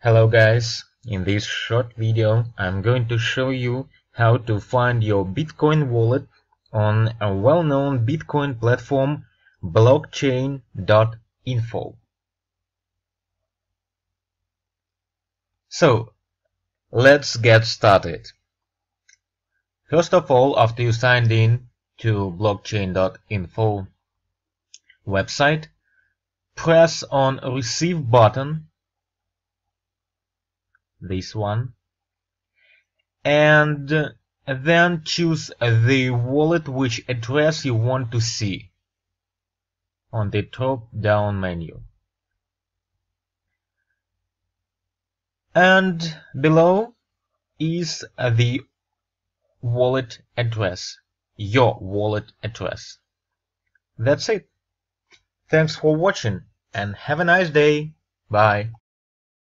Hello guys, in this short video I'm going to show you how to find your Bitcoin wallet on a well-known Bitcoin platform Blockchain.info. So let's get started. First of all, after you signed in to Blockchain.info website, press on Receive button, this one, and then choose the wallet which address you want to see on the top down menu. And below is the wallet address, your wallet address. That's it. Thanks for watching and have a nice day. Bye.